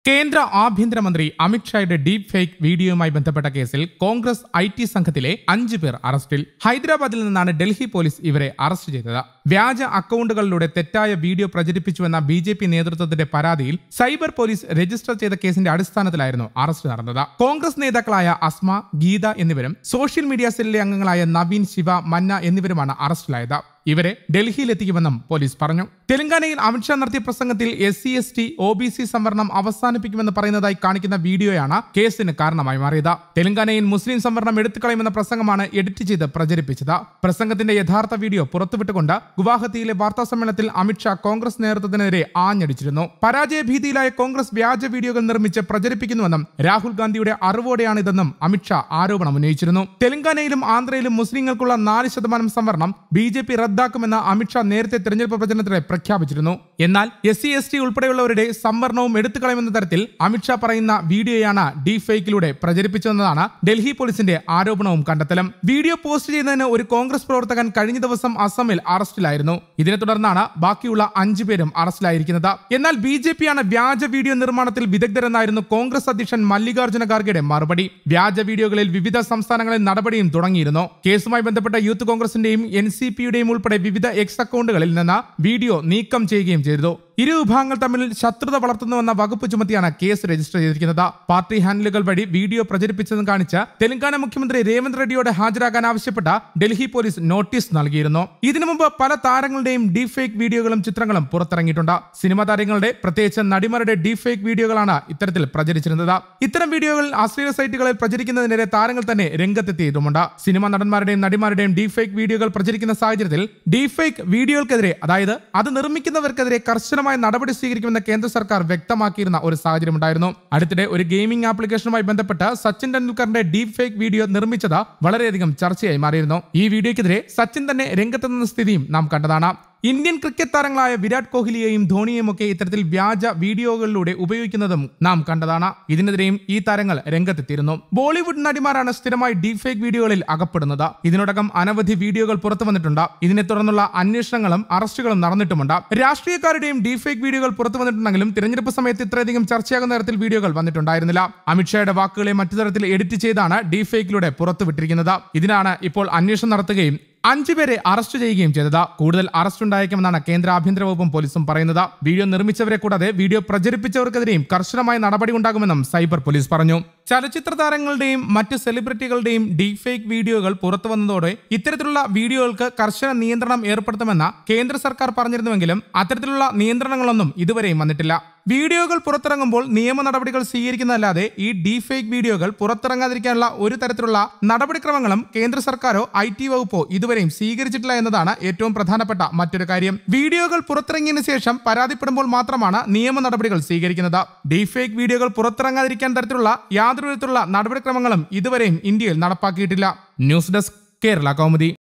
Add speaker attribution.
Speaker 1: കേന്ദ്ര ആഭ്യന്തരമന്ത്രി അമിത്ഷായുടെ ഡീപ് ഫേക്ക് വീഡിയോയുമായി ബന്ധപ്പെട്ട കേസിൽ കോൺഗ്രസ് IT സംഘത്തിലെ 5 പേർ അറസ്റ്റിൽ. ഹൈദരാബാദിൽ നിന്നാണ് ഡൽഹി പോലീസ് ഇവരെ അറസ്റ്റ് ചെയ്തത്. വ്യാജ അക്കൗണ്ടുകളിലൂടെ തെറ്റായ വീഡിയോ പ്രചരിപ്പിച്ചുവെന്ന BJP നേതൃത്വത്തിന്റെ പരാതിയിൽ സൈബർ പോലീസ് രജിസ്റ്റർ ചെയ്ത കേസിന്റെ അടിസ്ഥാനത്തിലായിരുന്നു അറസ്റ്റ് നടന്നത്. കോൺഗ്രസ് നേതാക്കളായ അസ്മ, ഗീത എന്നിവരും സോഷ്യൽ മീഡിയ സെല്ലിലെ അംഗങ്ങളായ നവീൻ, ശിവ, മന്ന എന്നിവരുമാണ് അറസ്റ്റിലായത്. ഇവരെ ഡൽഹിയിലെത്തിക്കുമെന്നും പോലീസ് പറഞ്ഞു. തെലങ്കാനയിൽ അമിത്ഷാ നടത്തിയ പ്രസംഗത്തിൽ SC/ST OBC സംവരണം അവസാനിപ്പിക്കുമെന്ന് പറയുന്നതായി കാണിക്കുന്ന വീഡിയോയാണ് കേസിന് കാരണമായി മാറിയത്. തെലങ്കാനയിൽ മുസ്ലിം സംവരണം എടുത്തുകളയുമെന്ന പ്രസംഗമാണ് എഡിറ്റ് ചെയ്ത് പ്രചരിപ്പിച്ചത്. പ്രസംഗത്തിന്റെ യഥാർത്ഥ വീഡിയോ പുറത്തുവിട്ടുകൊണ്ട് ഗുവാഹത്തിയിലെ വാർത്താ സമ്മേളനത്തിൽ അമിത്ഷാ കോൺഗ്രസ് നേതൃത്വത്തിനെതിരെ ആഞ്ഞടിച്ചിരുന്നു. പരാജയ ഭീതിയിലായ കോൺഗ്രസ് വ്യാജ വീഡിയോകൾ നിർമ്മിച്ച് പ്രചരിപ്പിക്കുന്നുവെന്നും രാഹുൽ ഗാന്ധിയുടെ അറിവോടെയാണിതെന്നും അമിത്ഷാ ആരോപണം ഉന്നയിച്ചിരുന്നു. തെലങ്കാനയിലും ആന്ധ്രയിലും മുസ്ലിങ്ങൾക്കുള്ള 4% സംവരണം BJP റദ്ദാക്കുമെന്ന് അമിത്ഷാ നേരത്തെ തെരഞ്ഞെടുപ്പ് പ്രചരണത്തിലെ പ്രഖ്യാപിച്ചിരുന്നു. എന്നാൽ SC/ST ഉൾപ്പെടെയുള്ളവരുടെ സംവരണവും എടുത്തുകളയുമെന്ന തരത്തിൽ അമിത്ഷാ പറയുന്ന വീഡിയോയാണ് ഡീപ് ഫേക്കിലൂടെ പ്രചരിപ്പിച്ചതെന്നതാണ് ഡൽഹി പോലീസിന്റെ ആരോപണവും കണ്ടെത്തലും. വീഡിയോ പോസ്റ്റ് ചെയ്യുന്നതിന് ഒരു കോൺഗ്രസ് പ്രവർത്തകൻ കഴിഞ്ഞ ദിവസം അസമിൽ അറസ്റ്റിലായിരുന്നു. ഇതിനെ തുടർന്നാണ് ബാക്കിയുള്ള 5 പേരും അറസ്റ്റിലായിരിക്കുന്നത്. എന്നാൽ BJPയാണ് വ്യാജ വീഡിയോ നിർമ്മാണത്തിൽ വിദഗ്ധരെന്നായിരുന്നു കോൺഗ്രസ് അധ്യക്ഷൻ മല്ലികാർജ്ജുന ഖാർഗെയുടെ മറുപടി. വ്യാജ വീഡിയോകളിൽ വിവിധ സംസ്ഥാനങ്ങളിൽ നടപടിയും തുടങ്ങിയിരുന്നു. കേസുമായി ബന്ധപ്പെട്ട യൂത്ത് കോൺഗ്രസിന്റെയും NCPയുടെയും ഉൾപ്പെടെ വിവിധ എക്സ് അക്കൗണ്ടുകളിൽ നിന്ന് വീഡിയോ നീക്കം ചെയ്യുകയും ചെയ്തു. ഇരു വിഭാഗങ്ങൾ തമ്മിൽ ശത്രുത വളർത്തുന്നുവെന്ന വകുപ്പ് ചുമത്തിയാണ് കേസ് രജിസ്റ്റർ ചെയ്തിരിക്കുന്നത്. പാർട്ടി ഹാൻഡിലുകൾ വഴി വീഡിയോ പ്രചരിപ്പിച്ചതെന്ന് കാണിച്ച് തെലങ്കാന മുഖ്യമന്ത്രി രേവന്ത് റെഡ്ഡിയോട് ഹാജരാകാൻ ആവശ്യപ്പെട്ട ഡൽഹി പോലീസ് നോട്ടീസ് നൽകിയിരുന്നു. ഇതിനു മുമ്പ് പല താരങ്ങളുടെയും ഡീപ് ഫേക്ക് വീഡിയോകളും ചിത്രങ്ങളും പുറത്തിറങ്ങിയിട്ടുണ്ട്. സിനിമാ താരങ്ങളുടെ, പ്രത്യേകിച്ച് നടിമാരുടെ ഡീപ് ഫേക്ക് വീഡിയോകളാണ് ഇത്തരത്തിൽ പ്രചരിച്ചിരുന്നത്. ഇത്തരം വീഡിയോകൾ അശ്ലീല സൈറ്റുകളിൽ പ്രചരിക്കുന്നതിനെതിരെ താരങ്ങൾ തന്നെ രംഗത്തെത്തിയിട്ടുമുണ്ട്. സിനിമാ നടന്മാരുടെയും നടിമാരുടെയും ഡീപ് ഫേക്ക് വീഡിയോകൾ പ്രചരിക്കുന്ന സാഹചര്യത്തിൽ ഡീപ് ഫേക്ക് വീഡിയോകൾക്കെതിരെ, അതായത് അത് നിർമ്മിക്കുന്നവർക്കെതിരെ കർശനമായ നടപടി സ്വീകരിക്കുമെന്ന് കേന്ദ്ര സർക്കാർ വ്യക്തമാക്കിയിരുന്ന ഒരു സാഹചര്യം ഉണ്ടായിരുന്നു. അടുത്തിടെ ഒരു ഗെയിമിംഗ് ആപ്ലിക്കേഷനുമായി ബന്ധപ്പെട്ട് സച്ചിൻ ടെണ്ടുൽക്കറിന്റെ ഡീപ് ഫേക്ക് വീഡിയോ നിർമ്മിച്ചത് വളരെയധികം ചർച്ചയായി മാറിയിരുന്നു. ഈ വീഡിയോയ്ക്കെതിരെ സച്ചിൻ തന്നെ രംഗത്തെത്തുന്ന സ്ഥിതിയും നാം കണ്ടതാണ്. ഇന്ത്യൻ ക്രിക്കറ്റ് താരങ്ങളായ വിരാട് കോഹ്ലിയെയും ധോണിയെയും ഒക്കെ ഇത്തരത്തിൽ വ്യാജ വീഡിയോകളിലൂടെ ഉപയോഗിക്കുന്നതും നാം കണ്ടതാണ്. ഇതിനെതിരെയും ഈ താരങ്ങൾ രംഗത്തെത്തിയിരുന്നു. ബോളിവുഡ് നടിമാരാണ് സ്ഥിരമായി ഡീപ് ഫേക്ക് വീഡിയോകളിൽ അകപ്പെടുന്നത്. ഇതിനോടകം അനവധി വീഡിയോകൾ പുറത്തു വന്നിട്ടുണ്ട്. ഇതിനെ തുടർന്നുള്ള അന്വേഷണങ്ങളും അറസ്റ്റുകളും നടന്നിട്ടുമുണ്ട്. രാഷ്ട്രീയക്കാരുടെയും ഡീപ് ഫേക്ക് വീഡിയോകൾ പുറത്തു വന്നിട്ടുണ്ടെങ്കിലും തിരഞ്ഞെടുപ്പ് സമയത്ത് ഇത്രയധികം ചർച്ചയാകുന്ന തരത്തിൽ വീഡിയോകൾ വന്നിട്ടുണ്ടായിരുന്നില്ല. അമിത്ഷായുടെ വാക്കുകളെ മറ്റു തരത്തിൽ എഡിറ്റ് ചെയ്താണ് ഡീപ് ഫേക്കിലൂടെ പുറത്തുവിട്ടിരിക്കുന്നത്. ഇതിനാണ് ഇപ്പോൾ അന്വേഷണം നടത്തുകയും 5 പേരെ അറസ്റ്റ് ചെയ്യുകയും ചെയ്തത്. കൂടുതൽ അറസ്റ്റ് ഉണ്ടായേക്കുമെന്നാണ് കേന്ദ്ര ആഭ്യന്തര വകുപ്പും പോലീസും പറയുന്നത്. വീഡിയോ നിർമ്മിച്ചവരെ കൂടാതെ വീഡിയോ പ്രചരിപ്പിച്ചവർക്കെതിരെയും കർശനമായ നടപടി ഉണ്ടാകുമെന്നും സൈബർ പോലീസ് പറഞ്ഞു. ചലച്ചിത്ര താരങ്ങളുടെയും മറ്റ് സെലിബ്രിറ്റികളുടെയും ഡീപ് ഫേക്ക് വീഡിയോകൾ പുറത്തു വന്നതോടെ ഇത്തരത്തിലുള്ള വീഡിയോകൾക്ക് കർശന നിയന്ത്രണം ഏർപ്പെടുത്തുമെന്ന് കേന്ദ്ര സർക്കാർ പറഞ്ഞിരുന്നുവെങ്കിലും അത്തരത്തിലുള്ള നിയന്ത്രണങ്ങളൊന്നും ഇതുവരെയും വന്നിട്ടില്ല. വീഡിയോകൾ പുറത്തിറങ്ങുമ്പോൾ നിയമ നടപടികൾ സ്വീകരിക്കുന്നതല്ലാതെ ഈ ഡീപ് ഫേക്ക് വീഡിയോകൾ പുറത്തിറങ്ങാതിരിക്കാനുള്ള ഒരു തരത്തിലുള്ള നടപടിക്രമങ്ങളും കേന്ദ്ര സർക്കാരോ IT വകുപ്പോ ഇതുവരെയും സ്വീകരിച്ചിട്ടില്ല എന്നതാണ് ഏറ്റവും പ്രധാനപ്പെട്ട മറ്റൊരു കാര്യം. വീഡിയോകൾ പുറത്തിറങ്ങിയതിനു ശേഷം പരാതിപ്പെടുമ്പോൾ മാത്രമാണ് നിയമ നടപടികൾ സ്വീകരിക്കുന്നത്. ഡീപ് ഫേക്ക് വീഡിയോകൾ പുറത്തിറങ്ങാതിരിക്കാൻ തരത്തിലുള്ള യാതൊരു വിധത്തിലുള്ള നടപടിക്രമങ്ങളും ഇതുവരെയും ഇന്ത്യയിൽ നടപ്പാക്കിയിട്ടില്ല. News desk, Kerala Kaumudi.